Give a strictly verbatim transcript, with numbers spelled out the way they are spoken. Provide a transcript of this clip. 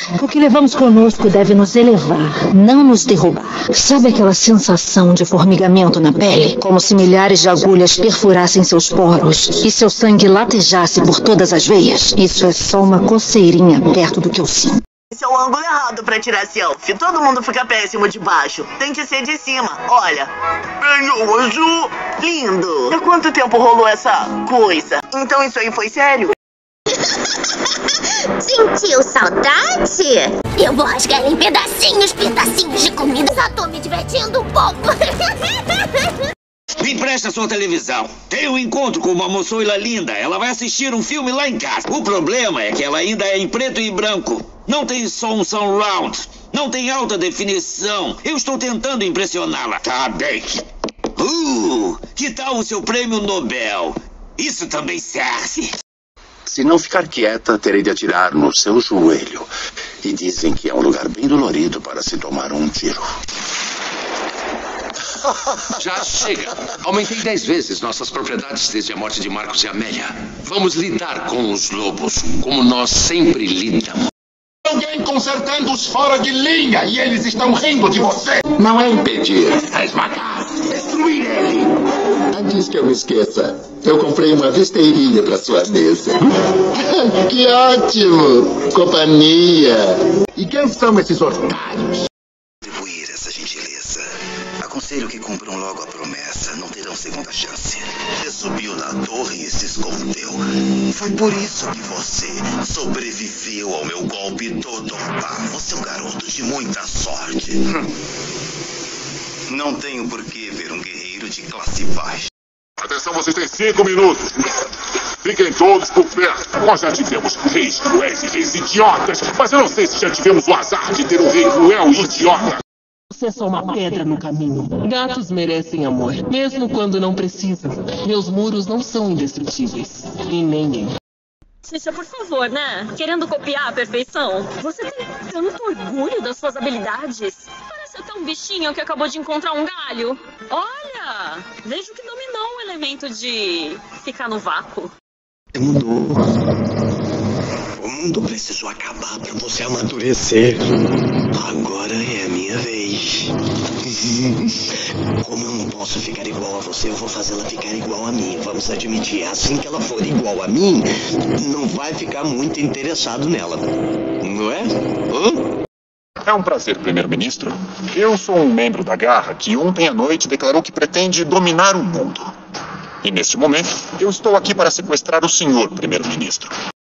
O que levamos conosco deve nos elevar, não nos derrubar. Sabe aquela sensação de formigamento na pele? Como se milhares de agulhas perfurassem seus poros e seu sangue latejasse por todas as veias? Isso é só uma coceirinha perto do que eu sinto. Esse é o ângulo errado pra tirar selfie. Todo mundo fica péssimo de baixo. Tem que ser de cima. Olha. Bem azul. Lindo. Há quanto tempo rolou essa coisa? Então isso aí foi sério? Sentiu saudade? Eu vou rasgar ela em pedacinhos, pedacinhos de comida. Só tô me divertindo um pouco. Me empresta sua televisão. Tem um encontro com uma moçoila linda. Ela vai assistir um filme lá em casa. O problema é que ela ainda é em preto e branco. Não tem som surround. Não tem alta definição. Eu estou tentando impressioná-la. Tá bem. Uh, que tal o seu prêmio Nobel? Isso também serve. Se não ficar quieta, terei de atirar no seu joelho. E dizem que é um lugar bem dolorido para se tomar um tiro. Já chega. Aumentei dez vezes nossas propriedades desde a morte de Marcos e Amélia. Vamos lidar com os lobos, como nós sempre lidamos. Alguém consertando os fora de linha e eles estão rindo de você. Não é impedir, é esmagar, destruir ele. Antes que eu me esqueça, eu comprei uma besteirinha para sua mesa. Que ótimo! Companhia! E quem são esses otários? Retribuir essa gentileza. Aconselho que cumpram logo a promessa. Não terão segunda chance. Você subiu na torre e se escondeu. Foi por isso que você sobreviveu ao meu golpe todo. Ah, você é um garoto de muita sorte. Não tenho por que ver um guerreiro de classe baixa. Atenção, vocês têm cinco minutos. Fiquem todos por perto. Nós já tivemos reis cruéis e reis idiotas, mas eu não sei se já tivemos o azar de ter um rei cruel e idiota. Você é só uma pedra no caminho. Gatos merecem amor, mesmo quando não precisam. Meus muros não são indestrutíveis. E nem eu. Xixa, por favor, né? Querendo copiar a perfeição? Você tem tanto orgulho das suas habilidades. Parece até um bichinho que acabou de encontrar um galho. Olha! Vejo que dominou o elemento de ficar no vácuo. Mudou. O mundo precisou acabar para você amadurecer. Agora é a minha vez. Como eu não posso ficar igual a você, eu vou fazê-la ficar igual a mim. Vamos admitir, assim que ela for igual a mim, não vai ficar muito interessado nela. Não é? Hã? É um prazer, primeiro-ministro. Eu sou um membro da Garra que ontem à noite declarou que pretende dominar o mundo. E neste momento, eu estou aqui para sequestrar o senhor, primeiro-ministro.